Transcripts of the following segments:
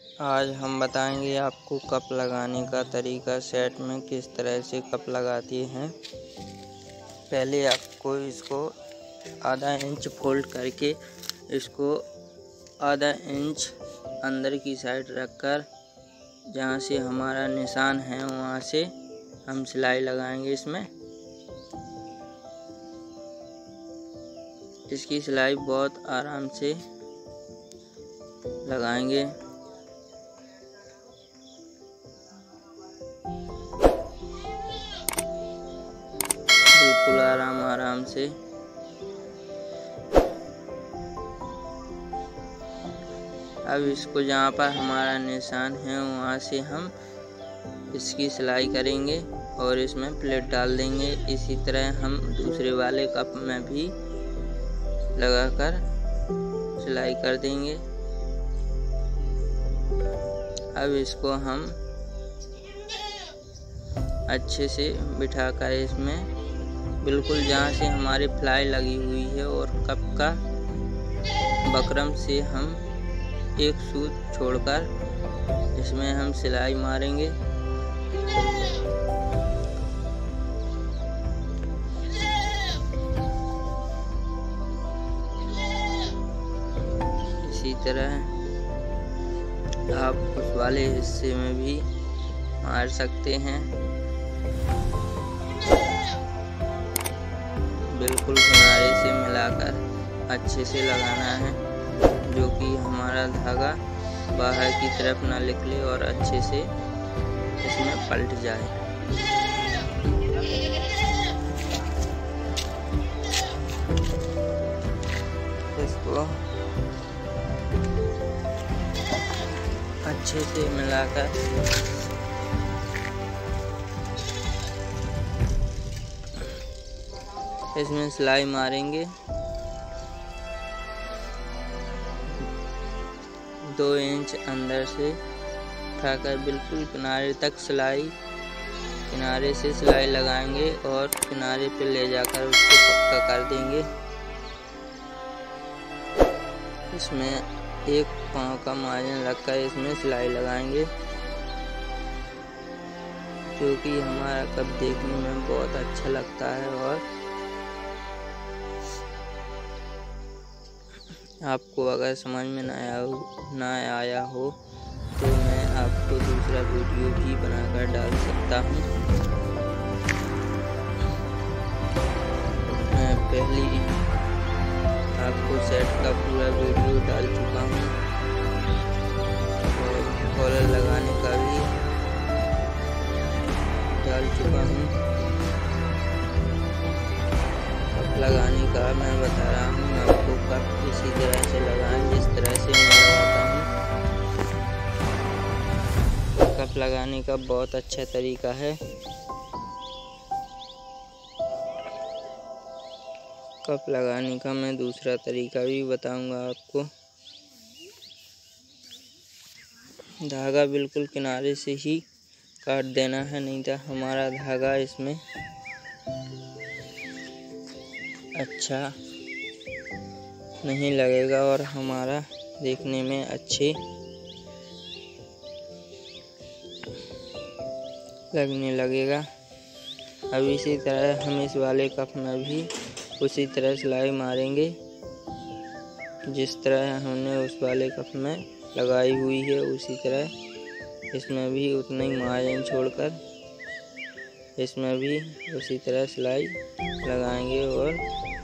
आज हम बताएंगे आपको कप लगाने का तरीका। सेट में किस तरह से कप लगाती हैं। पहले आपको इसको आधा इंच फोल्ड करके इसको आधा इंच अंदर की साइड रखकर जहाँ से हमारा निशान है वहाँ से हम सिलाई लगाएंगे। इसकी सिलाई बहुत आराम से लगाएंगे। बिल्कुल आराम से। अब इसको जहाँ पर हमारा निशान है वहाँ से हम इसकी सिलाई करेंगे और इसमें प्लेट डाल देंगे। इसी तरह हम दूसरे वाले कप में भी लगाकर सिलाई कर देंगे। अब इसको हम अच्छे से बिठाकर इसमें बिल्कुल जहाँ से हमारी फ्लाई लगी हुई है और कप का बकरम से हम एक सूत छोड़कर इसमें हम सिलाई मारेंगे। इसी तरह आप उस वाले हिस्से में भी मार सकते हैं। बिल्कुल किनारे से मिलाकर अच्छे से लगाना है, जो कि हमारा धागा बाहर की तरफ ना निकले और अच्छे से इसमें पलट जाए। इसको अच्छे से मिलाकर इसमें सिलाई मारेंगे। 2 इंच अंदर से उठाकर बिल्कुल किनारे तक किनारे से सिलाई लगाएंगे और किनारे पे ले जाकर उसको पक्का कर देंगे। इसमें एक पाँव का मार्जिन रखकर इसमें सिलाई लगाएंगे, जो कि हमारा कप देखने में बहुत अच्छा लगता है। और आपको अगर समझ में ना आया हो तो मैं आपको दूसरा वीडियो भी बनाकर डाल सकता हूँ। मैं पहले आपको सेट का पूरा वीडियो डाल चुका हूँ और कॉलर लगाने का भी डाल चुका हूँ। कप लगाने का मैं बता रहा हूँ आपको। कप इसी तरह से लगाएं जिस तरह से मैं लगाता हूँ। कप लगाने का बहुत अच्छा तरीका है। कप लगाने का मैं दूसरा तरीका भी बताऊंगा आपको। धागा बिल्कुल किनारे से ही काट देना है, नहीं तो हमारा धागा इसमें अच्छा नहीं लगेगा और हमारा देखने में अच्छे लगने लगेगा। अब इसी तरह हम इस वाले कप में भी उसी तरह सिलाई मारेंगे जिस तरह हमने उस वाले कप में लगाई हुई है। उसी तरह इसमें भी उतना ही मार्जिन छोड़कर इसमें भी उसी तरह सिलाई लगाएंगे। और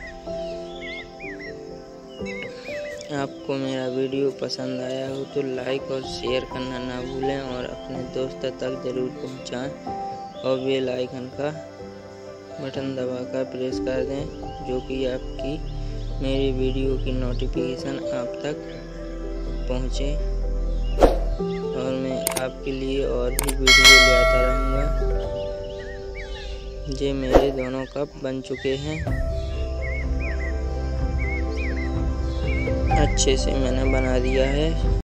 आपको मेरा वीडियो पसंद आया हो तो लाइक और शेयर करना ना भूलें और अपने दोस्तों तक ज़रूर पहुंचाएं और बेल आइकन का बटन दबाकर प्रेस कर दें, जो कि आपकी मेरी वीडियो की नोटिफिकेशन आप तक पहुंचे और मैं आपके लिए और भी वीडियो ले आता रहूँगा। ये मेरे दोनों कप बन चुके हैं। अच्छे से मैंने बना दिया है।